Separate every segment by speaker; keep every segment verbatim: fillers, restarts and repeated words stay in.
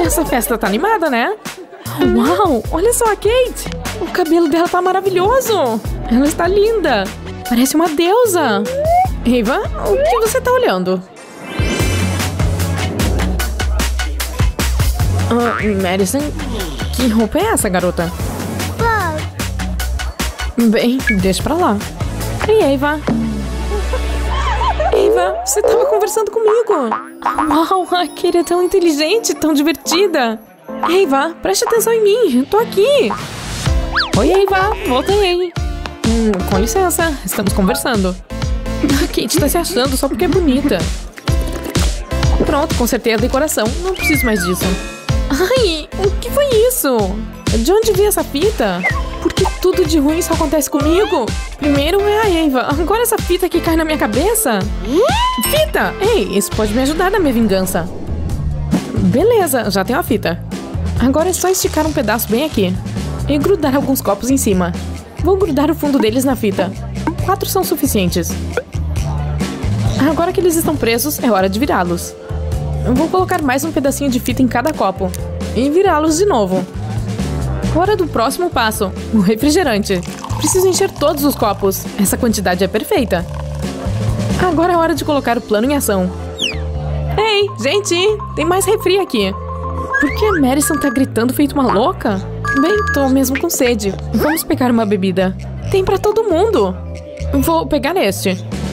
Speaker 1: Essa festa tá animada, né? Uau, olha só a Kate. O cabelo dela tá maravilhoso. Ela está linda. Parece uma deusa. Eva, o que você tá olhando? Ah, Madison, que roupa é essa, garota? Bem, deixa pra lá. Ei, Eva. Eva, você tava conversando comigo. Uau, a Kate é tão inteligente, tão divertida. Eva, preste atenção em mim, eu tô aqui. Oi, Eva, voltei. Hum, com licença, estamos conversando. A Kate tá se achando só porque é bonita. Pronto, consertei a decoração, não preciso mais disso. Ai, o que foi isso? De onde veio essa fita? Por que tudo de ruim só acontece comigo? Primeiro é a Eva, agora essa fita que cai na minha cabeça? Fita! Ei, isso pode me ajudar na minha vingança. Beleza, já tenho a fita. Agora é só esticar um pedaço bem aqui e grudar alguns copos em cima. Vou grudar o fundo deles na fita. Quatro são suficientes. Agora que eles estão presos, é hora de virá-los. Eu vou colocar mais um pedacinho de fita em cada copo e virá-los de novo. Hora do próximo passo, o refrigerante. Preciso encher todos os copos. Essa quantidade é perfeita. Agora é hora de colocar o plano em ação. Ei, gente, tem mais refri aqui. Por que a Madison tá gritando feito uma louca? Bem, tô mesmo com sede. Vamos pegar uma bebida. Tem pra todo mundo. Vou pegar este.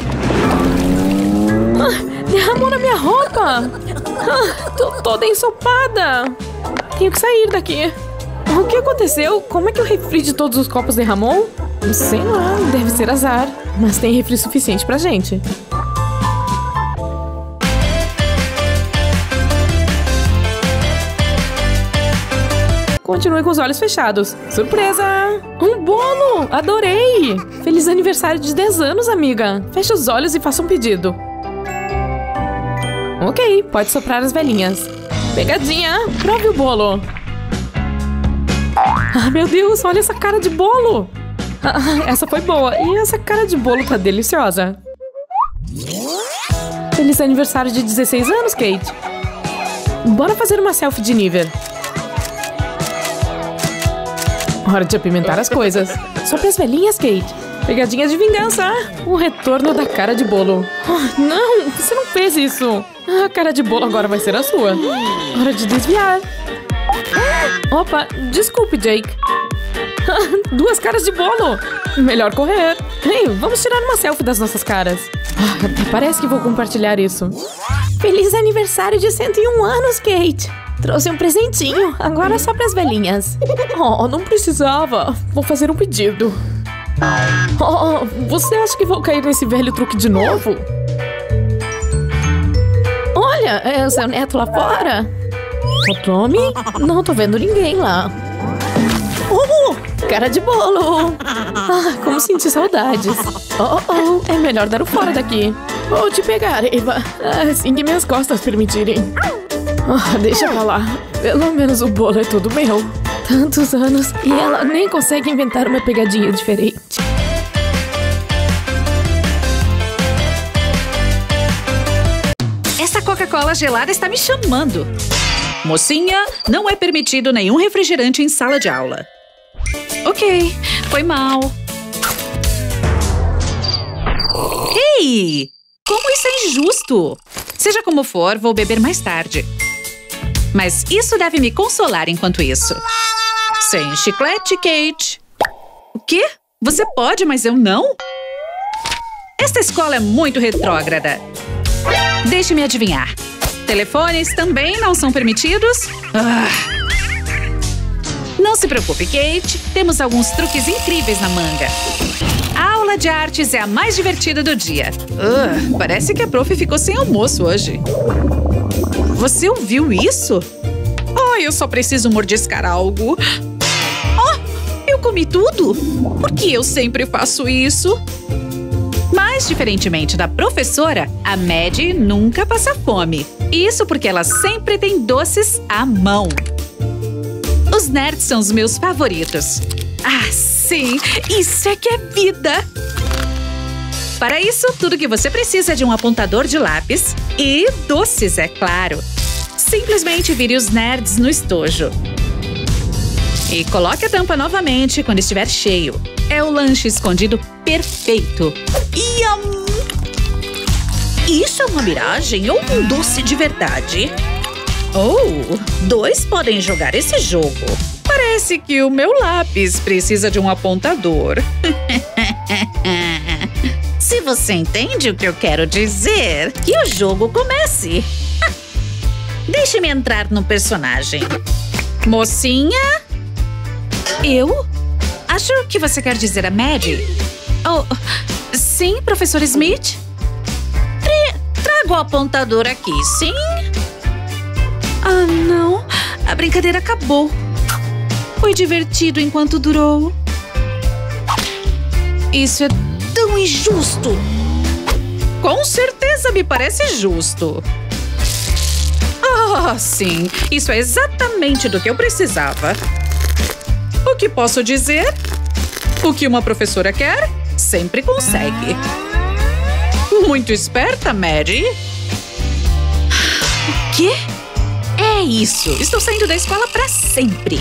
Speaker 1: Ah, derramou na minha roupa. Ah, tô toda ensopada. Tenho que sair daqui. O que aconteceu? Como é que o refri de todos os copos derramou? Sei lá, deve ser azar. Mas tem refri suficiente pra gente. Continue com os olhos fechados. Surpresa! Um bolo! Adorei! Feliz aniversário de dez anos, amiga. Feche os olhos e faça um pedido. Ok, pode soprar as velhinhas. Pegadinha! Prove o bolo! Ah, meu Deus, olha essa cara de bolo! Ah, essa foi boa. E essa cara de bolo tá deliciosa. Feliz aniversário de dezesseis anos, Kate. Bora fazer uma selfie de nível. Hora de apimentar as coisas. Sopre as velhinhas, Kate. Pegadinha de vingança. O retorno da cara de bolo. Oh, não, você não fez isso. A cara de bolo agora vai ser a sua. Hora de desviar. Opa, desculpe, Jake. Duas caras de bolo. Melhor correr. Ei, vamos tirar uma selfie das nossas caras. Ah, parece que vou compartilhar isso. Feliz aniversário de cento e um anos, Kate. Trouxe um presentinho. Agora só pras velhinhas. Oh, não precisava. Vou fazer um pedido. Oh, você acha que vou cair nesse velho truque de novo? Olha, é o seu neto lá fora. O Tommy? Não tô vendo ninguém lá. Uh, cara de bolo. Ah, como senti saudades. Oh, oh, é melhor dar o fora daqui. Vou te pegar, Eva. Assim que minhas costas permitirem. Oh, deixa pra lá. Pelo menos o bolo é todo meu. Tantos anos e ela nem consegue inventar uma pegadinha diferente.
Speaker 2: Essa Coca-Cola gelada está me chamando. Mocinha, não é permitido nenhum refrigerante em sala de aula. Ok, foi mal. Ei! Como isso é injusto? Seja como for, vou beber mais tarde. Mas isso deve me consolar enquanto isso. Sem chiclete, Kate. O quê? Você pode, mas eu não? Esta escola é muito retrógrada. Deixe-me adivinhar. Telefones também não são permitidos? Ah. Não se preocupe, Kate. Temos alguns truques incríveis na manga. A aula de artes é a mais divertida do dia. Uh, parece que a prof ficou sem almoço hoje. Você ouviu isso? Oh, eu só preciso mordiscar algo. Oh, eu comi tudo? Por que eu sempre faço isso? Mas, diferentemente da professora, a Maddie nunca passa fome. Isso porque ela sempre tem doces à mão. Os nerds são os meus favoritos. Ah, sim! Isso é que é vida! Para isso, tudo que você precisa é de um apontador de lápis e doces, é claro. Simplesmente vire os nerds no estojo. E coloque a tampa novamente quando estiver cheio. É o lanche escondido perfeito. Yum! Isso é uma miragem ou um doce de verdade? Oh, dois podem jogar esse jogo. Parece que o meu lápis precisa de um apontador. Se você entende o que eu quero dizer, que o jogo comece. Deixe-me entrar no personagem. Mocinha? Eu? Acho que você quer dizer a Maddie. Oh, sim, professor Smith? Tra- trago o apontador aqui, sim? Ah, não. A brincadeira acabou. Foi divertido enquanto durou. Isso é tão injusto. Com certeza me parece justo. Ah, sim. Isso é exatamente do que eu precisava. O que posso dizer? O que uma professora quer, sempre consegue. Muito esperta, Maddie. O quê? É isso. Estou saindo da escola para sempre.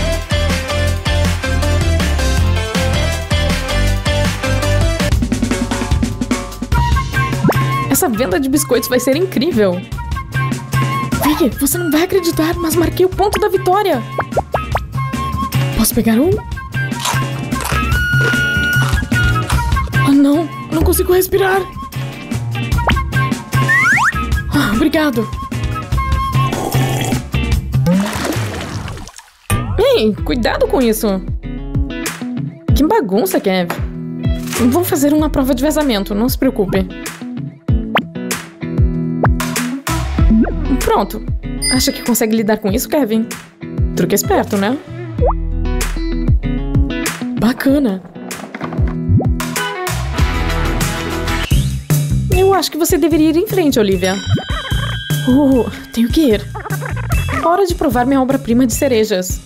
Speaker 1: Essa venda de biscoitos vai ser incrível. Vicky, você não vai acreditar, mas marquei o ponto da vitória. Posso pegar um? Ah, não. Não consigo respirar. Ah, obrigado. Ei, cuidado com isso. Que bagunça, Kev. Vou fazer uma prova de vazamento, não se preocupe. Pronto. Acha que consegue lidar com isso, Kevin? Truque esperto, né? Bacana. Eu acho que você deveria ir em frente, Olivia. Oh, tenho que ir. Hora de provar minha obra-prima de cerejas.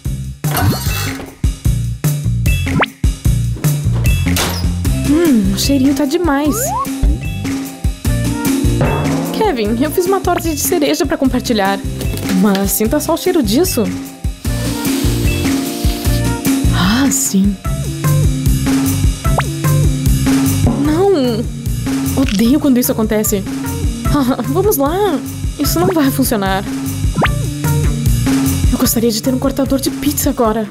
Speaker 1: Hum, o cheirinho tá demais. Kevin, eu fiz uma torta de cereja pra compartilhar. Mas sinta só o cheiro disso. Ah, sim. Não! Odeio quando isso acontece. Ah, vamos lá. Isso não vai funcionar. Eu gostaria de ter um cortador de pizza agora.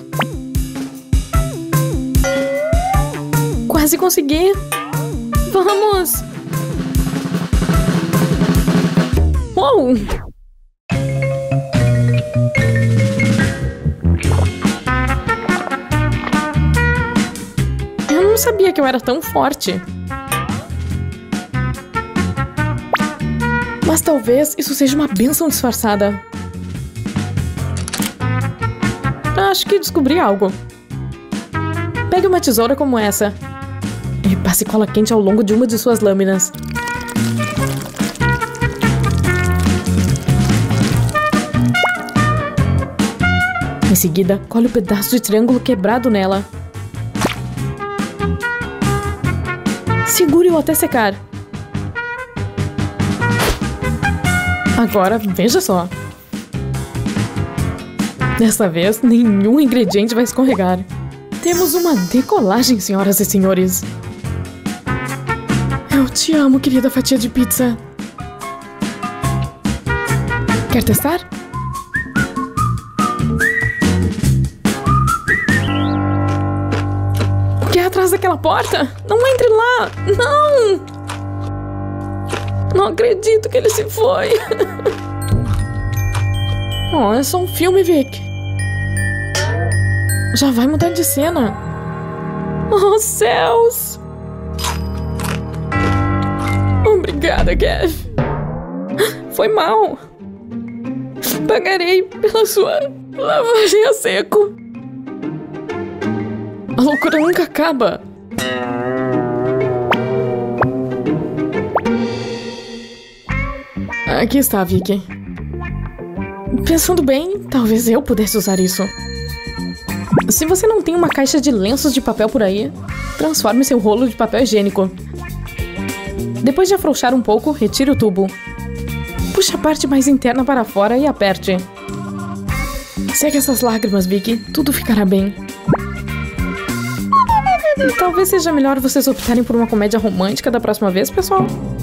Speaker 1: Quase consegui. Vamos! Uou! Eu não sabia que eu era tão forte. Mas talvez isso seja uma bênção disfarçada. Acho que descobri algo. Pegue uma tesoura como essa e passe cola quente ao longo de uma de suas lâminas. Em seguida, cole o pedaço de triângulo quebrado nela. Segure-o até secar. Agora, veja só. Dessa vez, nenhum ingrediente vai escorregar. Temos uma decolagem, senhoras e senhores. Eu te amo, querida fatia de pizza. Quer testar? O que é atrás daquela porta? Não entre lá! Não! Não acredito que ele se foi. Oh, é só um filme, Vic. Já vai mudar de cena. Oh, céus! Obrigada, Kev. Foi mal. Pagarei pela sua lavagem a seco. A loucura nunca acaba. Aqui está, Vicky. Pensando bem, talvez eu pudesse usar isso. Se você não tem uma caixa de lenços de papel por aí, transforme seu rolo de papel higiênico. Depois de afrouxar um pouco, retire o tubo. Puxe Puxe a parte mais interna para fora e aperte. Segue essas lágrimas, Vicky. Tudo ficará bem. Talvez seja melhor vocês optarem por uma comédia romântica da próxima vez, pessoal.